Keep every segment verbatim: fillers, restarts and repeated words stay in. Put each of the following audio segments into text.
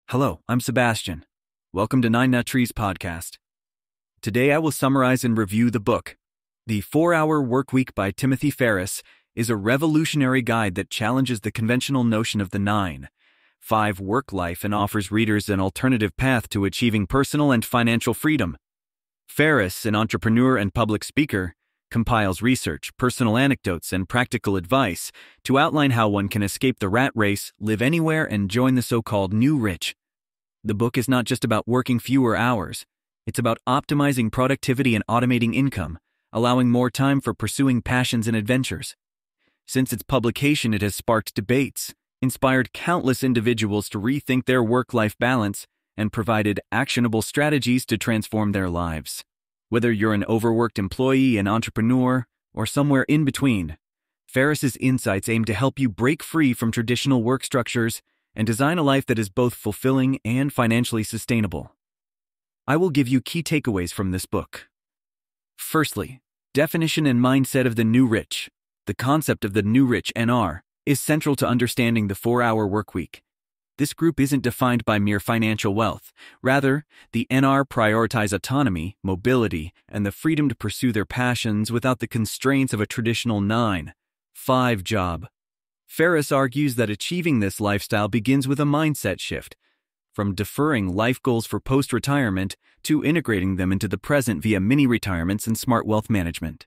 Hello, I'm Sebastian. Welcome to Nine Nut Trees Podcast. Today I will summarize and review the book. The four-Hour Workweek by Timothy Ferriss is a revolutionary guide that challenges the conventional notion of the nine five work life and offers readers an alternative path to achieving personal and financial freedom. Ferriss, an entrepreneur and public speaker, compiles research, personal anecdotes, and practical advice to outline how one can escape the rat race, live anywhere, and join the so-called new rich. The book is not just about working fewer hours. It's about optimizing productivity and automating income, allowing more time for pursuing passions and adventures. Since its publication, it has sparked debates, inspired countless individuals to rethink their work-life balance, and provided actionable strategies to transform their lives. Whether you're an overworked employee, an entrepreneur, or somewhere in between, Ferriss's insights aim to help you break free from traditional work structures and design a life that is both fulfilling and financially sustainable. I will give you key takeaways from this book. Firstly, definition and mindset of the new rich. The concept of the new rich, N R, is central to understanding the four-hour workweek. This group isn't defined by mere financial wealth. Rather, the N R prioritize autonomy, mobility, and the freedom to pursue their passions without the constraints of a traditional nine five job. Ferriss argues that achieving this lifestyle begins with a mindset shift, from deferring life goals for post-retirement to integrating them into the present via mini-retirements and smart wealth management.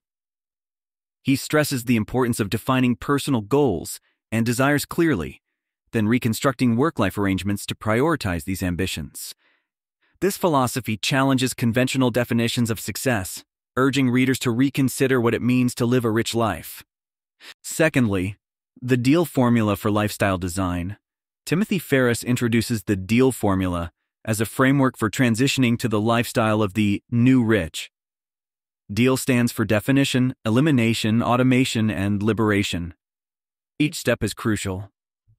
He stresses the importance of defining personal goals and desires clearly, then reconstructing work-life arrangements to prioritize these ambitions. This philosophy challenges conventional definitions of success, urging readers to reconsider what it means to live a rich life. Secondly, the DEAL formula for lifestyle design. Timothy Ferriss introduces the DEAL formula as a framework for transitioning to the lifestyle of the new rich. DEAL stands for definition, elimination, automation, and liberation. Each step is crucial.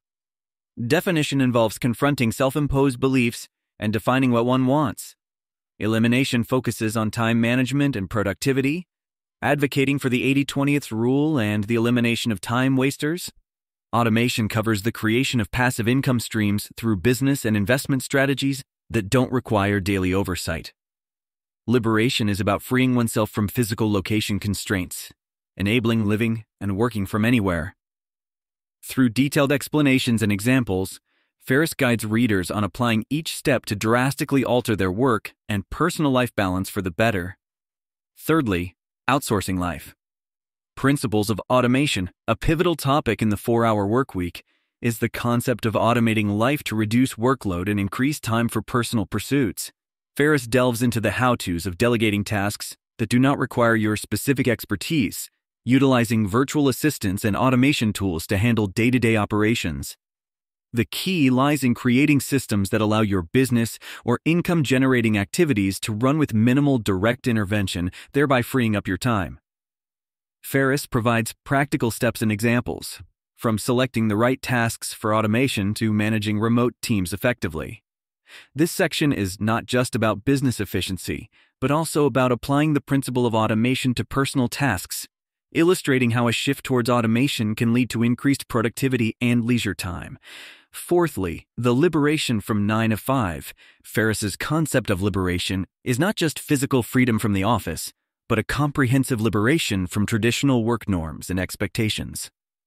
Definition involves confronting self-imposed beliefs and defining what one wants. Elimination focuses on time management and productivity, advocating for the eighty twenty rule and the elimination of time wasters. Automation covers the creation of passive income streams through business and investment strategies that don't require daily oversight. Liberation is about freeing oneself from physical location constraints, enabling living and working from anywhere. Through detailed explanations and examples, Ferriss guides readers on applying each step to drastically alter their work and personal life balance for the better. Thirdly, outsourcing life. Principles of automation. A pivotal topic in the four-hour workweek is the concept of automating life to reduce workload and increase time for personal pursuits. Ferriss delves into the how-tos of delegating tasks that do not require your specific expertise, utilizing virtual assistants and automation tools to handle day-to-day operations. The key lies in creating systems that allow your business or income-generating activities to run with minimal direct intervention, thereby freeing up your time. Ferriss provides practical steps and examples, from selecting the right tasks for automation to managing remote teams effectively. This section is not just about business efficiency, but also about applying the principle of automation to personal tasks, illustrating how a shift towards automation can lead to increased productivity and leisure time. Fourthly, the liberation from nine to five. Ferriss's concept of liberation is not just physical freedom from the office, but a comprehensive liberation from traditional work norms and expectations.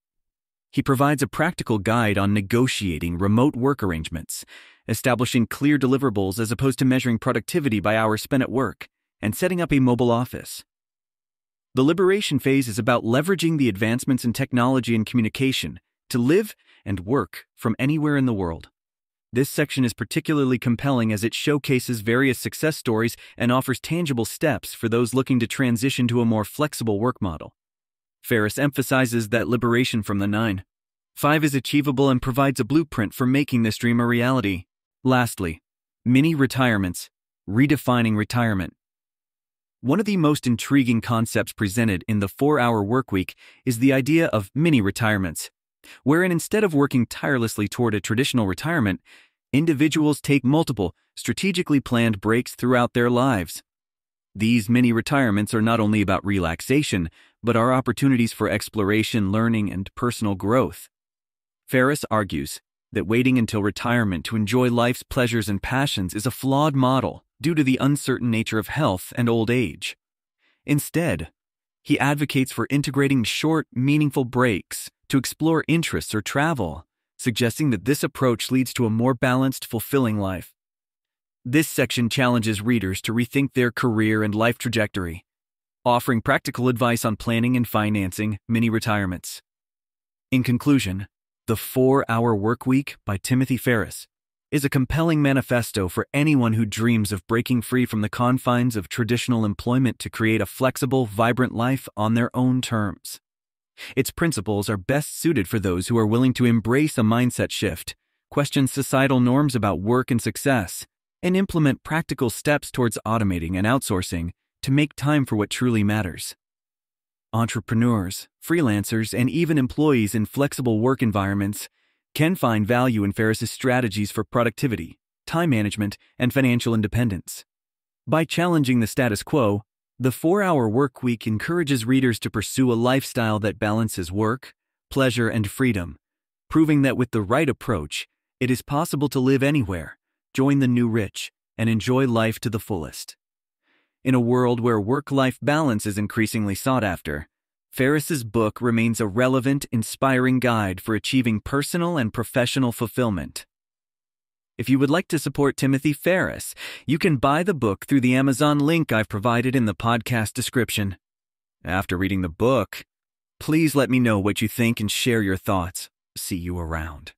He provides a practical guide on negotiating remote work arrangements, establishing clear deliverables as opposed to measuring productivity by hours spent at work, and setting up a mobile office. The liberation phase is about leveraging the advancements in technology and communication to live and work from anywhere in the world. This section is particularly compelling as it showcases various success stories and offers tangible steps for those looking to transition to a more flexible work model. Ferriss emphasizes that liberation from the nine five is achievable and provides a blueprint for making this dream a reality. Lastly, mini-retirements, redefining retirement. One of the most intriguing concepts presented in the four-hour workweek is the idea of mini-retirements, wherein instead of working tirelessly toward a traditional retirement, individuals take multiple, strategically planned breaks throughout their lives. These mini-retirements are not only about relaxation, but are opportunities for exploration, learning, and personal growth. Ferriss argues that waiting until retirement to enjoy life's pleasures and passions is a flawed model due to the uncertain nature of health and old age. Instead, he advocates for integrating short, meaningful breaks to explore interests or travel, suggesting that this approach leads to a more balanced, fulfilling life. This section challenges readers to rethink their career and life trajectory, offering practical advice on planning and financing mini-retirements. In conclusion, The Four-Hour Workweek by Timothy Ferriss is a compelling manifesto for anyone who dreams of breaking free from the confines of traditional employment to create a flexible, vibrant life on their own terms. Its principles are best suited for those who are willing to embrace a mindset shift, question societal norms about work and success, and implement practical steps towards automating and outsourcing to make time for what truly matters. Entrepreneurs, freelancers, and even employees in flexible work environments can find value in Ferriss's strategies for productivity, time management, and financial independence. By challenging the status quo, The Four-Hour Workweek encourages readers to pursue a lifestyle that balances work, pleasure, and freedom, proving that with the right approach, it is possible to live anywhere, join the new rich, and enjoy life to the fullest. In a world where work-life balance is increasingly sought after, Ferriss's book remains a relevant, inspiring guide for achieving personal and professional fulfillment. If you would like to support Timothy Ferriss, you can buy the book through the Amazon link I've provided in the podcast description. After reading the book, please let me know what you think and share your thoughts. See you around.